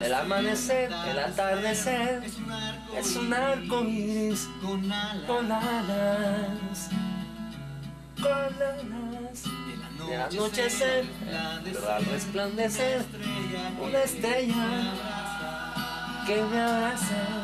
el amanecer, el atardecer, es un arco iris con alas, y el anochecer, pero al resplandecer, una estrella que me abraza.